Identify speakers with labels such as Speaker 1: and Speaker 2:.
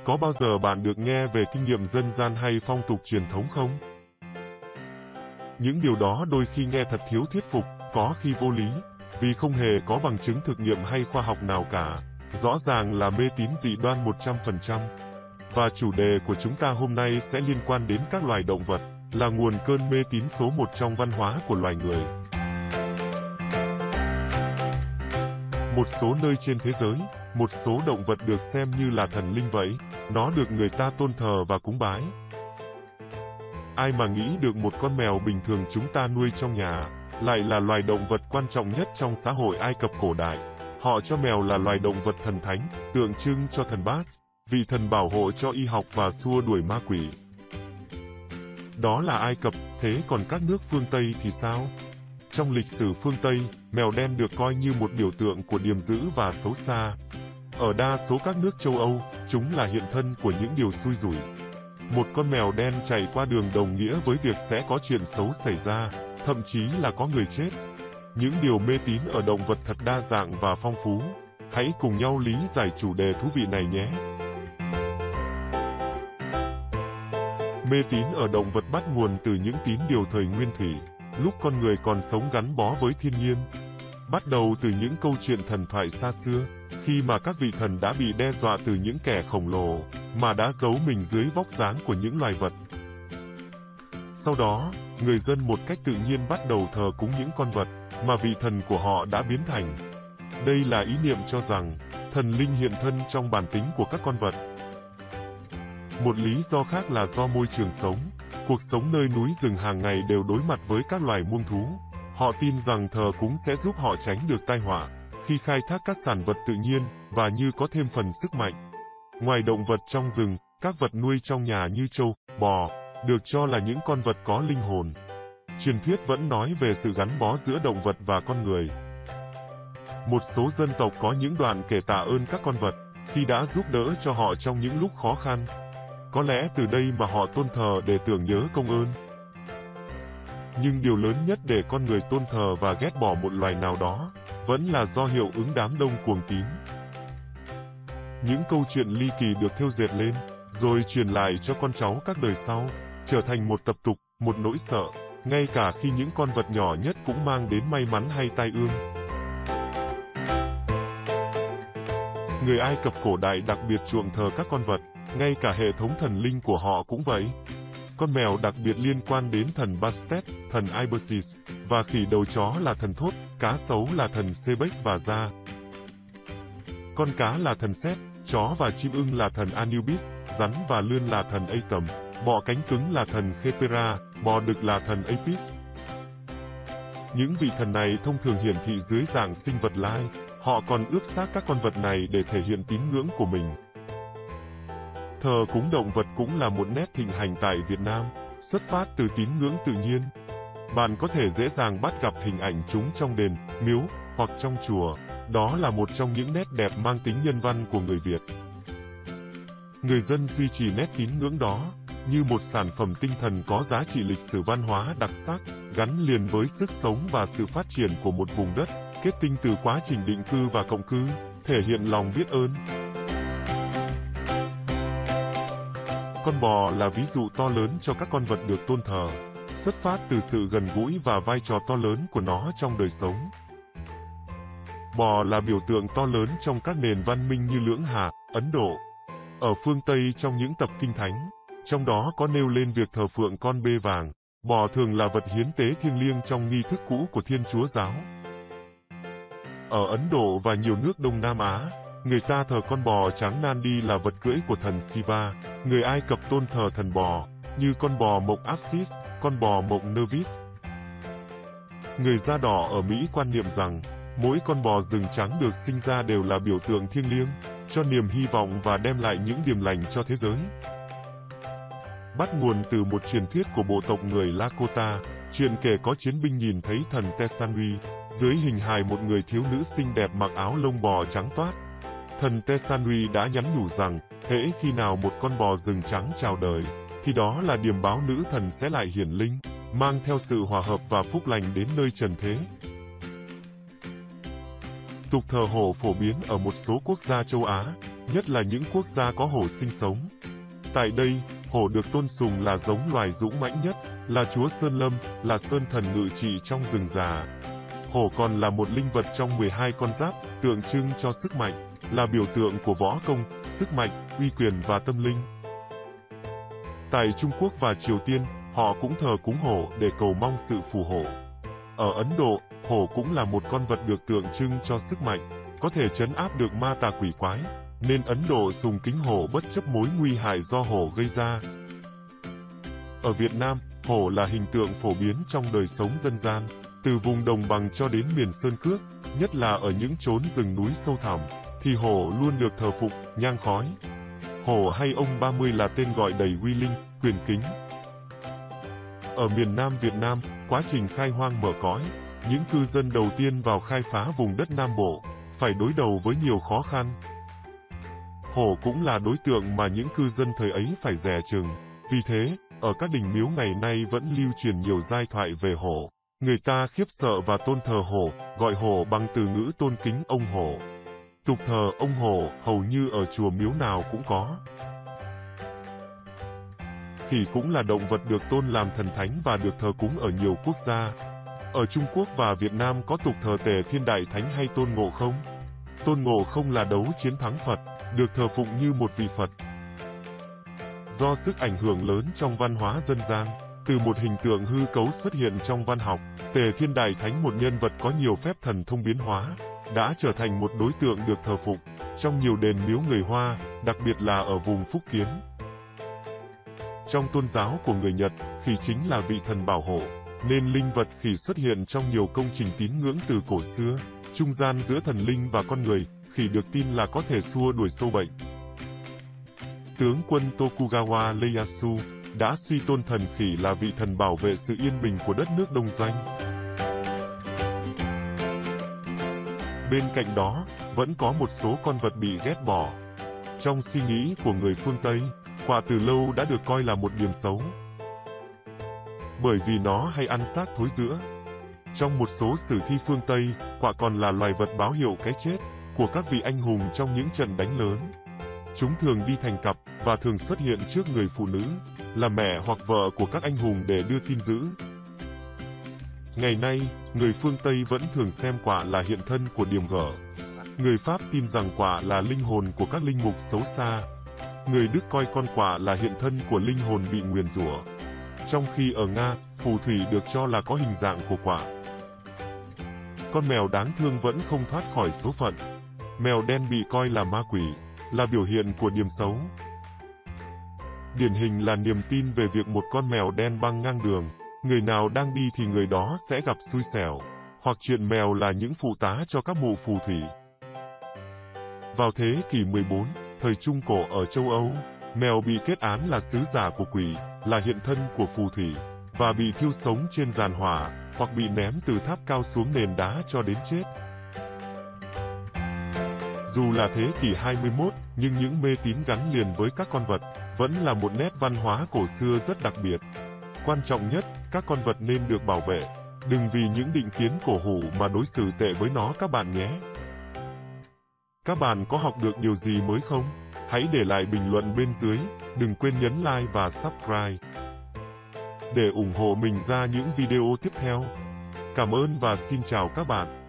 Speaker 1: Có bao giờ bạn được nghe về kinh nghiệm dân gian hay phong tục truyền thống không? Những điều đó đôi khi nghe thật thiếu thuyết phục, có khi vô lý, vì không hề có bằng chứng thực nghiệm hay khoa học nào cả. Rõ ràng là mê tín dị đoan 100%. Và chủ đề của chúng ta hôm nay sẽ liên quan đến các loài động vật, là nguồn cơn mê tín số 1 trong văn hóa của loài người. Một số nơi trên thế giới, một số động vật được xem như là thần linh vậy, nó được người ta tôn thờ và cúng bái. Ai mà nghĩ được một con mèo bình thường chúng ta nuôi trong nhà, lại là loài động vật quan trọng nhất trong xã hội Ai Cập cổ đại. Họ cho mèo là loài động vật thần thánh, tượng trưng cho thần Bas, vị thần bảo hộ cho y học và xua đuổi ma quỷ. Đó là Ai Cập, thế còn các nước phương Tây thì sao? Trong lịch sử phương Tây, mèo đen được coi như một biểu tượng của điềm dữ và xấu xa. Ở đa số các nước châu Âu, chúng là hiện thân của những điều xui rủi. Một con mèo đen chạy qua đường đồng nghĩa với việc sẽ có chuyện xấu xảy ra, thậm chí là có người chết. Những điều mê tín ở động vật thật đa dạng và phong phú. Hãy cùng nhau lý giải chủ đề thú vị này nhé. Mê tín ở động vật bắt nguồn từ những tín điều thời nguyên thủy, lúc con người còn sống gắn bó với thiên nhiên. Bắt đầu từ những câu chuyện thần thoại xa xưa, khi mà các vị thần đã bị đe dọa từ những kẻ khổng lồ, mà đã giấu mình dưới vóc dáng của những loài vật. Sau đó, người dân một cách tự nhiên bắt đầu thờ cúng những con vật, mà vị thần của họ đã biến thành. Đây là ý niệm cho rằng, thần linh hiện thân trong bản tính của các con vật. Một lý do khác là do môi trường sống. Cuộc sống nơi núi rừng hàng ngày đều đối mặt với các loài muông thú. Họ tin rằng thờ cúng sẽ giúp họ tránh được tai họa, khi khai thác các sản vật tự nhiên, và như có thêm phần sức mạnh. Ngoài động vật trong rừng, các vật nuôi trong nhà như trâu, bò, được cho là những con vật có linh hồn. Truyền thuyết vẫn nói về sự gắn bó giữa động vật và con người. Một số dân tộc có những đoạn kể tạ ơn các con vật, khi đã giúp đỡ cho họ trong những lúc khó khăn. Có lẽ từ đây mà họ tôn thờ để tưởng nhớ công ơn. Nhưng điều lớn nhất để con người tôn thờ và ghét bỏ một loài nào đó, vẫn là do hiệu ứng đám đông cuồng tín. Những câu chuyện ly kỳ được thêu dệt lên, rồi truyền lại cho con cháu các đời sau, trở thành một tập tục, một nỗi sợ, ngay cả khi những con vật nhỏ nhất cũng mang đến may mắn hay tai ương. Người Ai Cập cổ đại đặc biệt chuộng thờ các con vật, ngay cả hệ thống thần linh của họ cũng vậy. Con mèo đặc biệt liên quan đến thần Bastet, thần Ibersis, và khỉ đầu chó là thần Thốt, cá sấu là thần Sebek và Ra. Con cá là thần Set, chó và chim ưng là thần Anubis, rắn và lươn là thần Atum, bọ cánh cứng là thần Khepera, bò đực là thần Apis. Những vị thần này thông thường hiển thị dưới dạng sinh vật lai, họ còn ướp xác các con vật này để thể hiện tín ngưỡng của mình. Thờ cúng động vật cũng là một nét thịnh hành tại Việt Nam, xuất phát từ tín ngưỡng tự nhiên. Bạn có thể dễ dàng bắt gặp hình ảnh chúng trong đền, miếu, hoặc trong chùa. Đó là một trong những nét đẹp mang tính nhân văn của người Việt. Người dân duy trì nét tín ngưỡng đó, như một sản phẩm tinh thần có giá trị lịch sử văn hóa đặc sắc, gắn liền với sức sống và sự phát triển của một vùng đất, kết tinh từ quá trình định cư và cộng cư, thể hiện lòng biết ơn. Con bò là ví dụ to lớn cho các con vật được tôn thờ, xuất phát từ sự gần gũi và vai trò to lớn của nó trong đời sống. Bò là biểu tượng to lớn trong các nền văn minh như Lưỡng Hà, Ấn Độ. Ở phương Tây trong những tập kinh thánh, trong đó có nêu lên việc thờ phượng con bê vàng, bò thường là vật hiến tế thiêng liêng trong nghi thức cũ của Thiên Chúa giáo. Ở Ấn Độ và nhiều nước Đông Nam Á, người ta thờ con bò trắng Nandi là vật cưỡi của thần Shiva. Người Ai Cập tôn thờ thần bò, như con bò mộc Apsis, con bò mộc Nervis. Người da đỏ ở Mỹ quan niệm rằng, mỗi con bò rừng trắng được sinh ra đều là biểu tượng thiêng liêng, cho niềm hy vọng và đem lại những điềm lành cho thế giới. Bắt nguồn từ một truyền thuyết của bộ tộc người Lakota, chuyện kể có chiến binh nhìn thấy thần Tesanui, dưới hình hài một người thiếu nữ xinh đẹp mặc áo lông bò trắng toát. Thần Tesanui đã nhắn nhủ rằng, hễ khi nào một con bò rừng trắng chào đời, thì đó là điềm báo nữ thần sẽ lại hiển linh, mang theo sự hòa hợp và phúc lành đến nơi trần thế. Tục thờ hổ phổ biến ở một số quốc gia châu Á, nhất là những quốc gia có hổ sinh sống. Tại đây, hổ được tôn sùng là giống loài dũng mãnh nhất, là chúa sơn lâm, là sơn thần ngự trị trong rừng già. Hổ còn là một linh vật trong 12 con giáp, tượng trưng cho sức mạnh, là biểu tượng của võ công, sức mạnh, uy quyền và tâm linh. Tại Trung Quốc và Triều Tiên, họ cũng thờ cúng hổ để cầu mong sự phù hộ. Ở Ấn Độ, hổ cũng là một con vật được tượng trưng cho sức mạnh, có thể trấn áp được ma tà quỷ quái, nên Ấn Độ sùng kính hổ bất chấp mối nguy hại do hổ gây ra. Ở Việt Nam, hổ là hình tượng phổ biến trong đời sống dân gian, từ vùng đồng bằng cho đến miền sơn cước, nhất là ở những chốn rừng núi sâu thẳm, thì hổ luôn được thờ phụng, nhang khói. Hổ hay ông 30 là tên gọi đầy uy linh, quyền kính. Ở miền Nam Việt Nam, quá trình khai hoang mở cõi, những cư dân đầu tiên vào khai phá vùng đất Nam Bộ, phải đối đầu với nhiều khó khăn. Hổ cũng là đối tượng mà những cư dân thời ấy phải dè chừng. Vì thế, ở các đình miếu ngày nay vẫn lưu truyền nhiều giai thoại về hổ. Người ta khiếp sợ và tôn thờ hổ, gọi hổ bằng từ ngữ tôn kính ông hổ. Tục thờ ông hổ hầu như ở chùa miếu nào cũng có. Khỉ cũng là động vật được tôn làm thần thánh và được thờ cúng ở nhiều quốc gia. Ở Trung Quốc và Việt Nam có tục thờ Tề Thiên Đại Thánh hay Tôn Ngộ Không. Tôn Ngộ Không là đấu chiến thắng Phật, được thờ phụng như một vị Phật. Do sức ảnh hưởng lớn trong văn hóa dân gian, từ một hình tượng hư cấu xuất hiện trong văn học, Tề Thiên Đại Thánh, một nhân vật có nhiều phép thần thông biến hóa, đã trở thành một đối tượng được thờ phụng trong nhiều đền miếu người Hoa, đặc biệt là ở vùng Phúc Kiến. Trong tôn giáo của người Nhật, khỉ chính là vị thần bảo hộ, nên linh vật khỉ xuất hiện trong nhiều công trình tín ngưỡng từ cổ xưa. Trung gian giữa thần linh và con người, khỉ được tin là có thể xua đuổi sâu bệnh. Tướng quân Tokugawa Ieyasu đã suy tôn thần khỉ là vị thần bảo vệ sự yên bình của đất nước Đông Doanh. Bên cạnh đó, vẫn có một số con vật bị ghét bỏ. Trong suy nghĩ của người phương Tây, quạ từ lâu đã được coi là một điểm xấu, bởi vì nó hay ăn xác thối rữa. Trong một số sử thi phương Tây, quạ còn là loài vật báo hiệu cái chết của các vị anh hùng trong những trận đánh lớn. Chúng thường đi thành cặp và thường xuất hiện trước người phụ nữ, là mẹ hoặc vợ của các anh hùng để đưa tin dữ. Ngày nay, người phương Tây vẫn thường xem quạ là hiện thân của điềm gở. Người Pháp tin rằng quạ là linh hồn của các linh mục xấu xa. Người Đức coi con quạ là hiện thân của linh hồn bị nguyền rủa. Trong khi ở Nga, phù thủy được cho là có hình dạng của quạ. Con mèo đáng thương vẫn không thoát khỏi số phận. Mèo đen bị coi là ma quỷ, là biểu hiện của điềm xấu. Điển hình là niềm tin về việc một con mèo đen băng ngang đường, người nào đang đi thì người đó sẽ gặp xui xẻo, hoặc chuyện mèo là những phụ tá cho các mụ phù thủy. Vào thế kỷ 14, thời Trung Cổ ở châu Âu, mèo bị kết án là sứ giả của quỷ, là hiện thân của phù thủy, và bị thiêu sống trên giàn hỏa, hoặc bị ném từ tháp cao xuống nền đá cho đến chết. Dù là thế kỷ 21, nhưng những mê tín gắn liền với các con vật vẫn là một nét văn hóa cổ xưa rất đặc biệt. Quan trọng nhất, các con vật nên được bảo vệ. Đừng vì những định kiến cổ hủ mà đối xử tệ với nó các bạn nhé. Các bạn có học được điều gì mới không? Hãy để lại bình luận bên dưới, đừng quên nhấn like và subscribe để ủng hộ mình ra những video tiếp theo. Cảm ơn và xin chào các bạn.